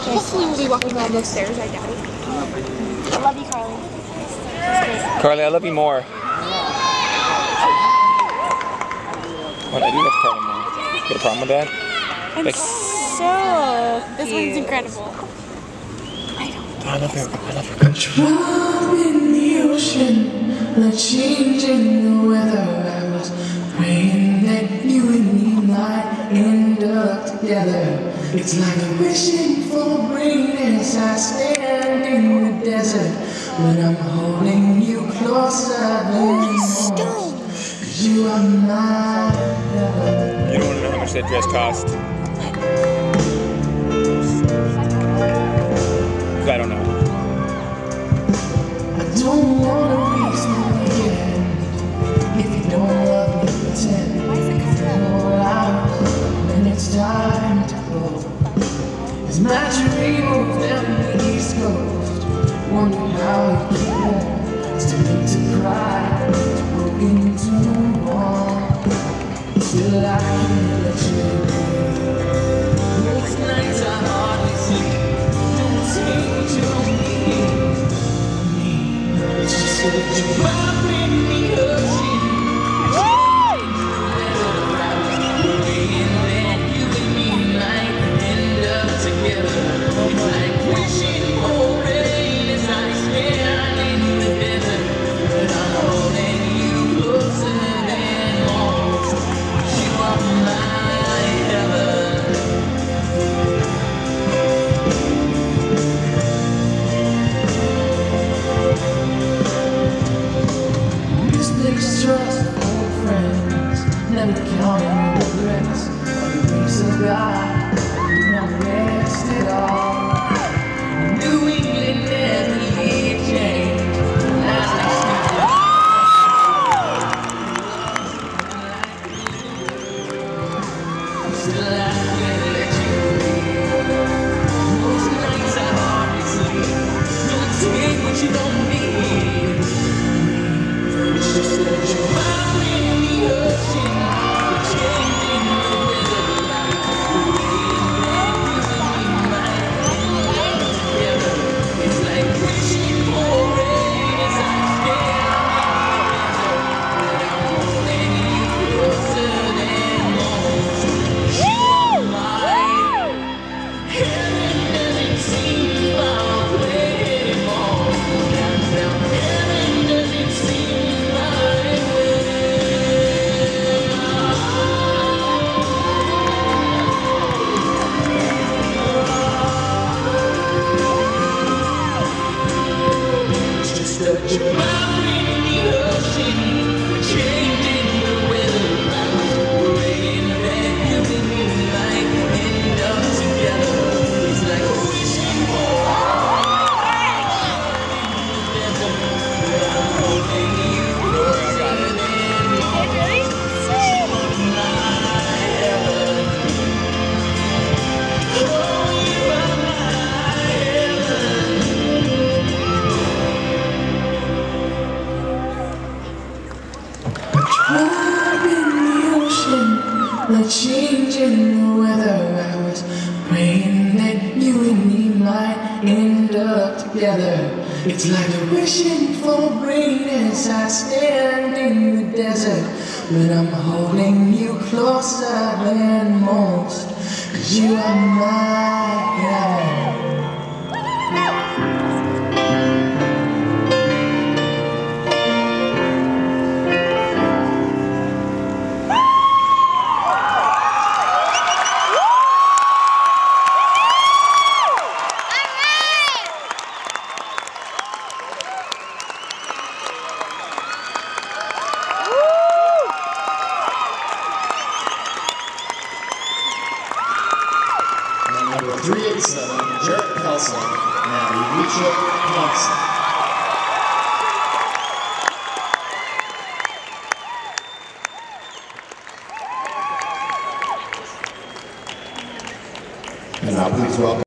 Hopefully we'll be walking down those stairs, I doubt it. I love you, Carly. Carly, I love you more. Well, I do love Carly more. You got a problem with that? I'm Like, so This one's incredible. I love her. I love her. Drop in the ocean, the change in the weather. I was praying that you and me might end up together. It's like a wishing for rain as I stand in the desert. But I'm holding you closer than most. 'Cause you are my love. You don't want to know how much that dress cost? I don't know. I don't want to reason again. If you don't love me, pretend. All out, and it's time to go. As my dream moves down the East Coast, wonder how you keep on. Still need to cry, it's broken too long. Still I can't let you go. Most nights I hardly sleep. Don't take what you don't need. It's just that you drop in the ocean. Praying that you and me might end up together. It's like wishing for rain as I stand in the desert. But I'm holding you closer than most. 'Cause you are my heaven. Trust old friends, never counting regrets. On the grace of God, not rest at all. New England never did change. As I still I can't let you leave. Most nights I hardly sleep. Don't take what you don't need. It's just that you're out in the ocean, changing the weather. Praying that you and me might end up together. It's like wishing for rain as I stand in the desert. But I'm holding you closer than most. You are mine. Heaven doesn't seem far away anymore. Now heaven doesn't seem that you're out in the ocean, changing the weather. I was praying that you and me might end up together. It's like wishing for rain in the desert. But I'm holding you closer than most. You are my heaven. Oh, you are my heaven. Drop in the ocean, the change in the weather. I was praying that you and me might end up together. It's like a wishing for rain as I stand in the desert. But I'm holding you closer than most. 'Cause you are my heaven. Number 387, Jarrett Kelson, and Elisha Thompson. And now please welcome